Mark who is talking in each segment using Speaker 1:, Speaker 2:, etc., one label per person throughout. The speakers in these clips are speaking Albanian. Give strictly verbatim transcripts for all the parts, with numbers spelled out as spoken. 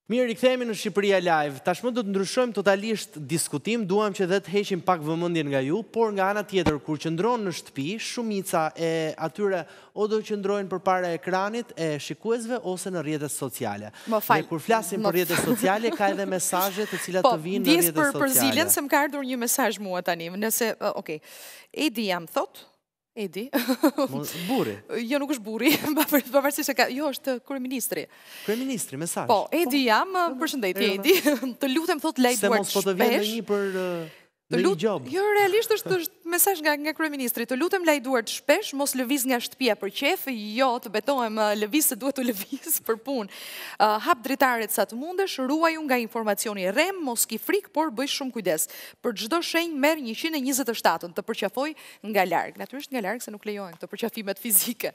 Speaker 1: Mirë, i kthehemi në Shqipëria Live. Tashmë do të ndryshojmë totalisht diskutim, duam që dhe të heqim pak vëmendjen nga ju, por nga ana tjetër, kur qëndron në shtëpi, shumica e atyre o do qëndrojnë përpara ekranit e shikuesve ose në rrjetet sociale. Dhe kur flasim për rrjetet sociale, ka edhe mesazhe të cilat të vinë në rrjetet sociale.
Speaker 2: Po, ndjes për zilën se më ka ardhur një mesazh mua tani. Nëse, okay. Edi jam thot, Edi.
Speaker 1: Buri.
Speaker 2: Jo, nuk është buri, pavarësisht se ka, jo, është kryeministri.
Speaker 1: Kryeministri, mesazh.
Speaker 2: Po, Edi jam, përshëndetje Edi. Të lutem thot lej duart shpesh.
Speaker 1: Se mos po të vjen në një për në një job.
Speaker 2: Jo, realisht është mesazh nga nga kryeministri. Të lutem lej duart shpesh, mos lëviz nga shtëpia për qef, jo, të betohem lëviz se duhet të lëviz për punë. Hap dritaret sa të mundesh, ruaju nga informacioni rrem, mos ki frikë, por bëj shumë kujdes. Për çdo shenjë merr njëqind e njëzet e shtatën, të përqafoj nga larg. Natyrisht nga larg se nuk lejohen këto përqafimet fizike.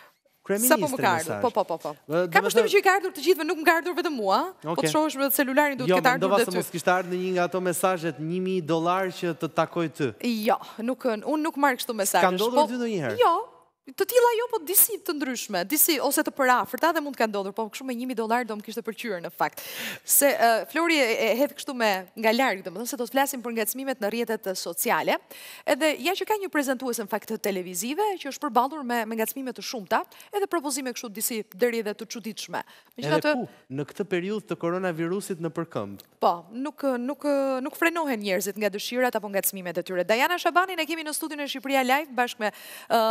Speaker 2: Sa po më ka ardhur? Po, po, po, po. Ka përshtypjen që i ka ardhur të gjithëve, nuk më ka ardhur vetëm mua. Po të shohësh me celularin duhet të ketë ardhur
Speaker 1: edhe ty. Jo, mendova se mos kishte ardhur në një nga ato mesazhet një mijë dollar që të takoj ty.
Speaker 2: Jo, nuk unë nuk marr kështu mesazhe.
Speaker 1: Ka ndodhur ty ndonjëherë?
Speaker 2: Jo. Të tilla jo, po disi të ndryshme, disi ose të përafërta dhe mund të ka ndodhur, po kështu me një mijë dollar do më kishte përqyrë në fakt. Se Flori e hedh kështu me nga larg, domethënë se do të flasim për ngacmimet në rrjetet sociale. Edhe ja që ka një prezantues në fakt televizive që është përballur me me ngacmime të shumta, edhe propozime kështu disi deri edhe të çuditshme.
Speaker 1: Megjithatë, në këtë periudhë të koronavirusit në përkëmb.
Speaker 2: Po, nuk nuk nuk frenohen njerëzit nga dëshirat apo ngacmimet e tyre. Dajana Shabani ne kemi në studion e Shqipëria Live bashkë me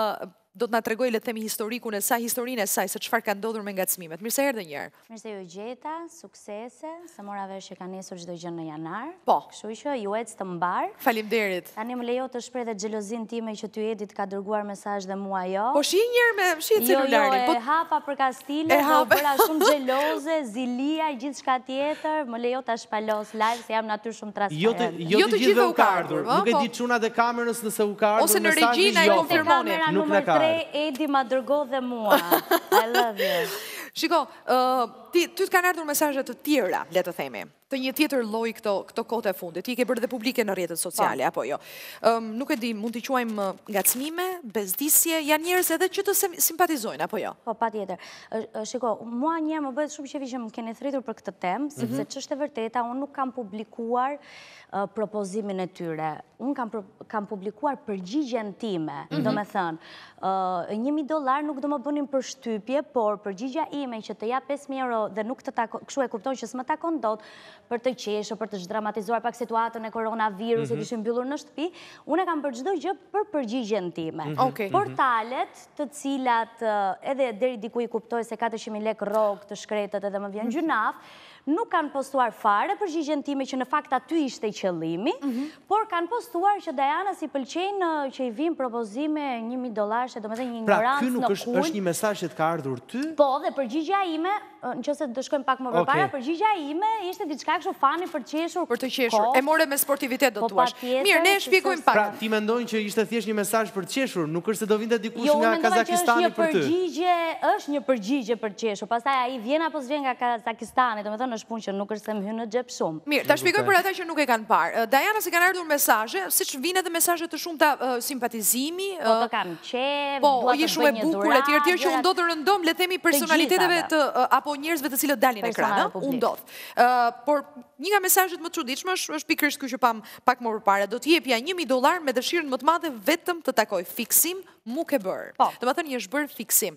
Speaker 2: do të na tregoj le të themi historikun e saj, historinë e saj, se çfarë ka ndodhur me ngacmimet. Mirë se erdhe një herë.
Speaker 3: Mirë se ju gjeta, suksese, se mora vesh që ka nisur çdo gjë në janar.
Speaker 2: Po.
Speaker 3: Kështu që ju ec të mbar.
Speaker 2: Faleminderit.
Speaker 3: Tani më lejo të shpreh dhe xhelozin time që ty Edi të ka dërguar mesazh dhe mua jo.
Speaker 2: Po shi një herë me shi celularin.
Speaker 3: Jo, jo, e hapa për Kastile, do bëra shumë xheloze, zilia, gjithçka tjetër, më lejo ta shpalos live se jam natyrë shumë transparent.
Speaker 1: Jo të gjithëve u ka ardhur. Nuk e di çunat e kamerës nëse u ka ardhur
Speaker 2: mesazhi. Ose në regjina e konfirmoni.
Speaker 3: Nuk na ka. Edi ma dërgo dhe mua. I love you.
Speaker 2: Shiko, ty të kanë ardhur mesazhe të tjera, le të themi, të një tjetër lloj këto këto kohë e fundit. Ti ke bërë dhe publike në rrjetet sociale apo jo? Nuk e di, mund t'i quajmë ngacmime, bezdisje, janë njerëz edhe që të simpatizojnë apo jo?
Speaker 3: Po, patjetër. Shiko, mua një më bëhet shumë qefi që më keni thritur për këtë temë, sepse ç'është e vërteta, unë nuk kam publikuar propozimin e tyre. Unë kam, kam publikuar përgjigjen time, do me thënë, një mijë dollar nuk do më bënin për shtypje, por përgjigja ime që të jap pesë mijë euro dhe nuk të takon, kështu e kupton që s'më takon dot për të qeshur, për të zhdramatizuar pak situatën e koronavirusit, mm -hmm. ishin mbyllur në shtëpi, unë kam për çdo gjë për përgjigjen time.
Speaker 2: Mm -hmm. okay.
Speaker 3: Portalet të cilat edhe deri diku i kuptoj se katërqind mijë lekë rrogë të shkretët edhe më vjen gjynaf, nuk kanë postuar fare përgjigjen time që në fakt aty ishte qëllimi, mm -hmm. por kanë postuar që Dajana si pëlqejnë që i vijnë propozime një mijë dollar, që domethënë një ignorancë në
Speaker 1: kuj. Pra, ky nuk është një mesazh që të ka ardhur ty?
Speaker 3: Po, dhe përgjigja ime, nëse do shkojmë pak më përpara, okay. përgjigja ime ishte diçka kështu fani për të qeshur.
Speaker 2: Për të qeshur. E more me sportivitet do thuash. Mirë, ne shpjegojmë pak.
Speaker 1: Pra, ti mendojnë që ishte thjesht një mesazh për të qeshur, nuk është se do vinte dikush nga Kazakistani për ty.
Speaker 3: Jo, është një përgjigje për të qeshur. Pastaj ai vjen apo s'vjen nga Kazakistani, domethënë është punë që nuk është se më hyn në xhep shumë.
Speaker 2: Mirë, ta shpjegoj për ata që nuk e kanë parë. Dajana, si kanë ardhur mesazhe, siç vinë edhe mesazhe të shumta simpatizimi,
Speaker 3: po të kam qejf,
Speaker 2: dua të bëj një dhuratë, etj etj që u ndodh rëndom, le të themi personaliteteve të apo njerëzve të cilët dalin në ekran, u ndodh. Por një nga mesazhet më të çuditshme është pikërisht ky që pam pak më përpara, do të jepja një mijë dollar me dëshirën më të madhe vetëm të takoj. Fiksim mu ke bërë. Domethënë një është bërë fiksim.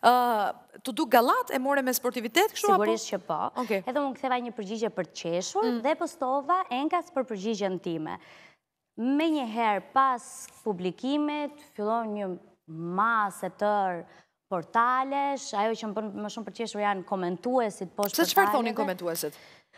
Speaker 2: Të duk gallat, e more me sportivitet kështu apo?
Speaker 3: Sigurisht që po. Edhe unë ktheva një përgjigje për të qeshur dhe postova enkas për përgjigjen time. Me njëherë pas publikimit, fillon një masë tërë portalesh, ajo që më bën më shumë për të qeshur janë komentuesit poshtë portaleve.
Speaker 2: Se çfarë thonin komentuesit?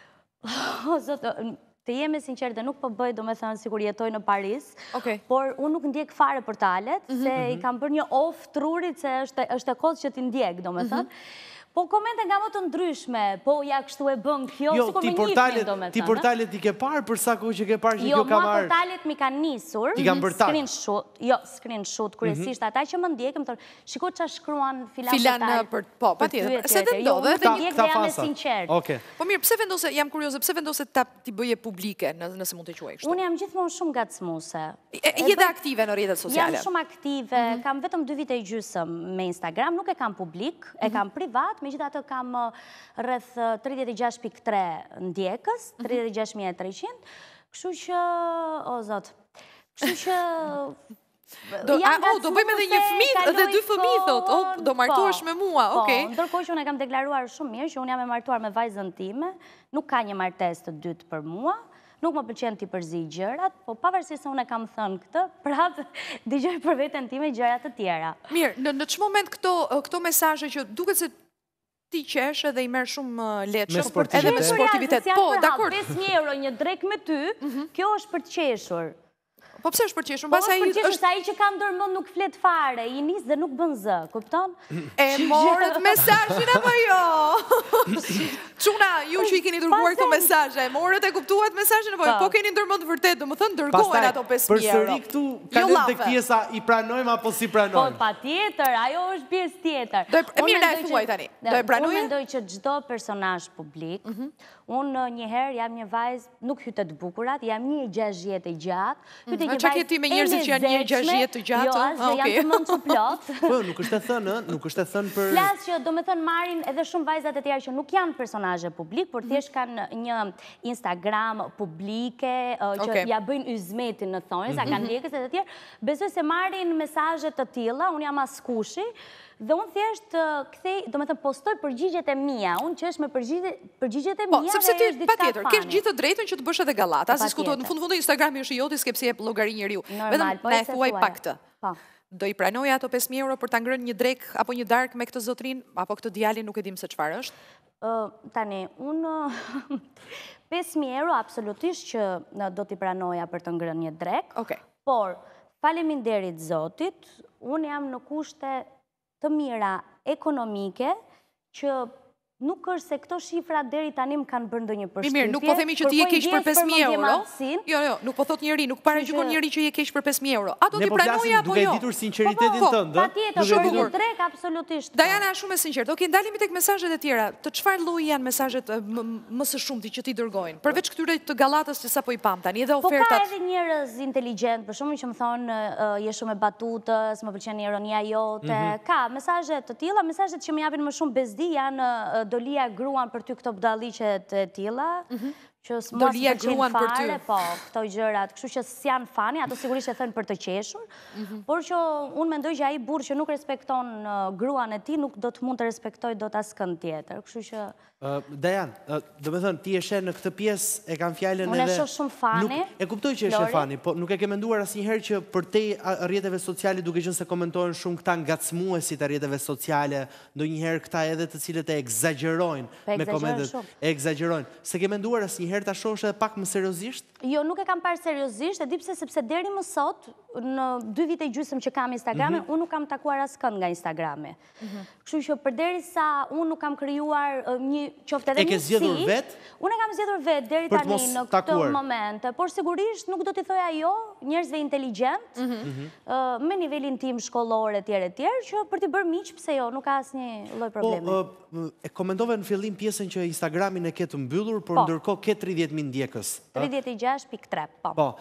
Speaker 3: Të jemi sinqert dhe nuk po bëj domethënë sikur jetoj në Paris, por unë nuk ndjek fare portalet, se i kam bërë një off trurit se është është e kohës që ti ndjek domethënë. Po komente nga më të ndryshme, po ja kështu e bën kjo, si kur me njifnin do me thënë.
Speaker 1: Ti portalet i ke parë, për sa kohë që ke parë që kjo ka marrë?
Speaker 3: Jo, mua portalet mi kanë nisur, screenshot, jo, screenshot, kërësisht ata që më ndjekë, më thërë, shiko që shkruan filan
Speaker 2: portalet. Filan, po, pa tjetër, se dhe ndodhe.
Speaker 3: Jo, më ndjekë dhe jam e sinqertë.
Speaker 2: Po mirë, pse vendose, jam kurioze, pse vendose ta ti bëje publike, nëse mund të quaj kështu?
Speaker 3: Unë jam gjithmonë shumë gacmuse.
Speaker 2: Je dhe aktive në rrjetet sociale?
Speaker 3: Jam shumë aktive, kam vetëm dy vite i gjysëm me Instagram, nuk e kam publik, e kam privat, gjatë, megjithatë kam rreth tridhjetë e gjashtë pikë tre ndjekës, tridhjetë e gjashtë mijë e treqind, kështu që, o zot, kështu që...
Speaker 2: Do bëjmë edhe një fëmijë dhe dy fëmijë, thot, do martuash me mua, okej.
Speaker 3: Po, ndërkohë që unë e kam deklaruar shumë mirë, që unë jam e martuar me vajzën time, nuk ka një martesë të dytë për mua, nuk më pëlqen t'i përzi gjërat, po pavarësisht se unë e kam thënë këtë, prapë dëgjoj për veten time gjëra të tjera.
Speaker 2: Mirë, në ç'moment moment këto këto mesazhe që duket se ti qesh edhe i merr shumë lehtësisht edhe me sportivitet. Po, dakor.
Speaker 3: pesë mijë euro një drek me ty, kjo është për të qeshur.
Speaker 2: Po pse është për qeshur?
Speaker 3: Po është për qeshur, sa ai që kam ndërmend nuk flet fare, i nis dhe nuk bën zë, kupton?
Speaker 2: E morët mesazhin apo jo? Çuna, ju që i keni dërguar këto mesazhe, e morët e kuptuat mesazhin apo jo? Po keni ndërmend vërtet, domethënë dërgohen ato pesë mijë euro.
Speaker 1: Përsëri këtu kanë tek pjesa i pranojmë apo si pranojmë?
Speaker 3: Po patjetër, ajo është pjesë tjetër.
Speaker 2: Mirë, na e thuaj tani. Do e pranojë?
Speaker 3: Unë mendoj që çdo personazh publik, unë një herë jam një vajzë, nuk hyte të bukurat, jam një gjashtë gjatë.
Speaker 2: Qa këti me njerëzit që janë një gjashtë të gjatë?
Speaker 3: Jo, asë janë të mëndë që plot.
Speaker 1: Po, nuk është e thënë, nuk është e thënë për...
Speaker 3: Flasë që do me thënë marin edhe shumë vajzat e tjerë që nuk janë personazhe publik, por thjesht kanë një Instagram publike, që ja bëjnë yzmetin në thonë, sa kanë lekës e të tjerë. Besoj se marin mesazhe të tilla, unë jam askushi, dhe unë thjesht këthej, do me thëmë, postoj përgjigjet e mija, unë që është me përgjigjet e mija dhe është diçka fani.
Speaker 2: Pa tjetër, kesh gjithë të drejtën që të bësh edhe galata, si skutohet, në fundë fundë Instagrami është i joti, s'ke pse jep llogari njeriu. Vetëm na e thuaj pak këtë. Do i pranoja ato pesë mijë euro për ta ngrënë një drek apo një darkë me këtë zotrin, apo këtë djalin, nuk e dim se çfarë është?
Speaker 3: Tani, unë pesë mijë euro absolutisht që do t'i pranoja për të ngrënë një drek, por faleminderit Zotit, unë jam në kushte të mira ekonomike që nuk është se këto shifra deri tani më kanë bërë ndonjë përshtypje.
Speaker 2: Mirë, nuk po themi që ti je keq për pesë mijë euro. Jo, jo, nuk po thot njëri, nuk paragjykon njëri që je keq për pesë mijë euro. A do t'i pranoja apo jo?
Speaker 1: Ne po flasim duke ditur sinqeritetin tënd, ëh?
Speaker 3: Patjetër, shumë një drek absolutisht.
Speaker 2: Dajana është shumë e sinqertë. Okej, ndalemi tek mesazhet e tjera. Të çfarë lloji janë mesazhet më së shumti që ti dërgojnë? Përveç këtyre të gallatës që sapo i pam tani, edhe ofertat.
Speaker 3: Po ka edhe njerëz inteligjent, për shembull që më thonë je shumë e batutës, më pëlqen ironia jote. Ka mesazhe të tilla, mesazhet që më japin më shumë bezdi janë dolia gruan për ty këto budalliqet e tilla, që s'mos pëlqen fare, po, këto gjërat, kështu që s'janë fani, ato sigurisht e thënë për të qeshur, por që unë mendoj që ai burr që nuk respekton gruan e tij, nuk do të mund të respektoj dot askënd tjetër, kështu që...
Speaker 1: Dajan, do me thënë, ti e shenë në këtë pjesë, e kam fjallën edhe...
Speaker 3: Unë e shoh shumë fani.
Speaker 1: E kuptoj që e shenë fani, po nuk e ke menduar asnjëherë që për te rrjeteve sociale, duke qenë se komentojnë shumë këta ngacmuesit e rrjeteve sociale, ndonjëherë këta edhe të cilët e egzagjerojnë me komentet, e egzagjerojnë. Se ke menduar asnjëherë ta shohësh edhe pak më seriozisht?
Speaker 3: Jo, nuk e kam parë seriozisht, e di pse sepse deri më sot, në dy vite gjysmë që kam Instagramin, unë nuk kam takuar askënd nga Instagrami. Kështu që përderisa unë nuk kam krijuar një qoftë edhe
Speaker 1: një si... E ke zgjedhur vetë?
Speaker 3: Unë e kam zgjedhur vetë deri tani në këtë moment, por sigurisht nuk do t'i thoja jo njerëzve inteligjent, me nivelin tim shkollor e tjerë e tjerë, që për t'i bërë miq, pse jo, nuk ka asnjë lloj problemi.
Speaker 1: Po, e komentove në fillim pjesën që Instagramin e ke të mbyllur, por ndërkohë ke tridhjetë mijë ndjekës.
Speaker 3: tridhjetë e gjashtë pikë tre, po.
Speaker 1: Po,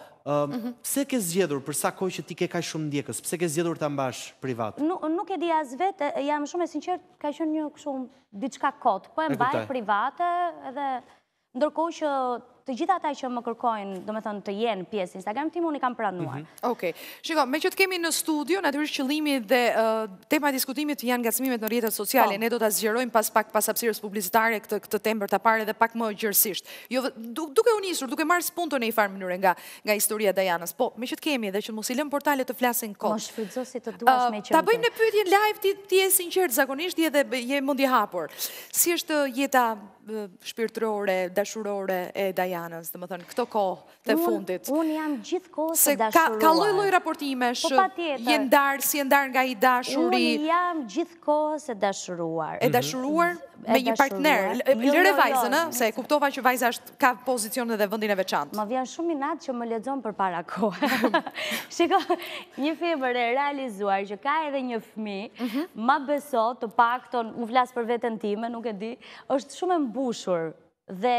Speaker 1: pse ke zgjedhur, për sa kohë që ti ke kaq shumë ndjekës, pse ke zgjedhur ta mbash privat?
Speaker 3: Nuk e di as vetë, jam shumë e sinqertë, ka qenë një kështu diçka kot, po e mbaj private edhe ndërkohë që të gjitha ata që më kërkojnë, do me thënë të jenë pjesë Instagram tim, unë i kam pranuar.
Speaker 2: Okej. Shiko, me që të kemi në studio, natyrisht qëllimi dhe tema e diskutimit janë ngacmimet në rrjetet sociale. Ne do ta zgjerojmë pas pak pas hapësirës publicitare këtë temë për ta parë edhe pak më gjerësisht. Jo, duke u nisur, duke marrë spunton në një farë mënyrë nga nga historia e Dajanës. Po, me që të kemi dhe që mos i lëm portalet të flasin kot.
Speaker 3: Mos shfrytëzo si të duash me qenë.
Speaker 2: Ta bëjmë në pyetjen live, ti ti je sinqert, zakonisht je dhe je mendje hapur. Si është jeta shpirtërore, dashurore e Dajanës, domethënë këto kohë të fundit?
Speaker 3: Unë jam gjithkohë të dashuruar.
Speaker 2: Ka lloj-lloj raportimesh, je ndar, si e ndar nga i dashuri?
Speaker 3: Unë jam gjithkohë të dashuruar.
Speaker 2: E dashuruar me një partner, lëre vajzën, ë, se kuptova që vajza është ka pozicion edhe vendin e veçantë.
Speaker 3: Më vjen shumë inat që më lexon përpara kohë. Shiko, një femër e realizuar që ka edhe një fëmijë, ma beso, të paktën, u flas për veten time, nuk e di, është shumë e mbushur dhe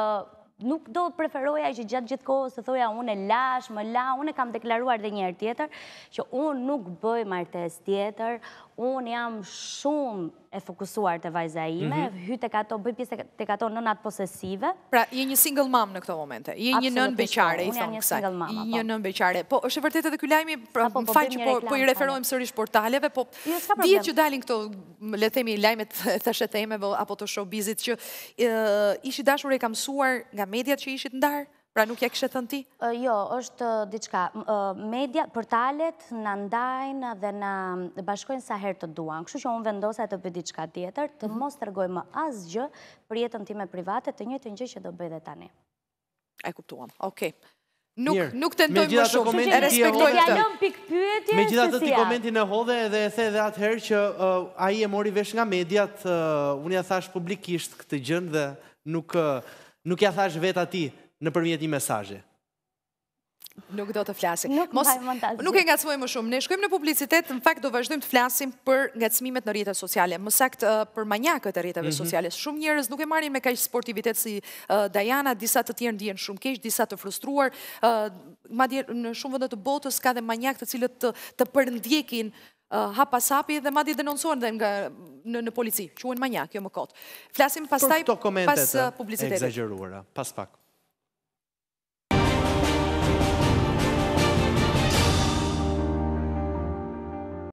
Speaker 3: nuk do preferoja që gjatë gjithë kohës të thoja unë e lash, më la, unë e kam deklaruar dhe njërë tjetër, që unë nuk bëj martes tjetër, unë jam shumë e fokusuar të vajza ime, hy të kato, bëj pjesë të kato nënat posesive.
Speaker 2: Pra, je një single mom në këto momente, je një nën beqare, i thonë kësaj. Një nën beqare. Po, është e vërtet edhe ky lajmi, më fal që po i referojmë sërish portaleve, po dihet që dalin këto, le themi, lajmet thëshe themeve apo të showbizit që ishi dashur e kam mësuar nga mediat që ishit ndarë? Pra nuk ja kështë thënë ti?
Speaker 3: Jo, është diçka. Media, portalet në ndajnë dhe në bashkojnë sa herë të duan. Kështu që unë vendosa të bëj diçka tjetër, të mos të rgoj më asgjë për jetën time private, të njëjtën gjë që do bëj dhe tani.
Speaker 2: E kuptuam, okej. Nuk tentojmë më shumë, e respektoj
Speaker 3: këtë.
Speaker 1: Me gjitha të ti komentin e hodhe edhe e the edhe atëherë që a i e mori vesh nga mediat, unë ja thash publikisht këtë gjënë dhe nuk ja thash vet ati në përmjet një mesazhe.
Speaker 2: Nuk do të flasim.
Speaker 3: Nuk
Speaker 2: Nuk e ngacmojmë më shumë. Ne shkojmë në publicitet, në fakt do vazhdojmë të flasim për ngacmimet në rrjetet sociale. Më saktë për manjakët e rrjeteve sociale. Shumë njerëz nuk e marrin me kaq sportivitet si Diana, disa të tjerë ndihen shumë keq, disa të frustruar. Madje në shumë vende të botës ka dhe manjak të cilët të përndjekin hap pas hapi dhe madje denoncohen dhe në polici. Quhen manjak, jo më kot. Flasim pastaj pas publicitetit.
Speaker 1: Egzageruara, pas pak.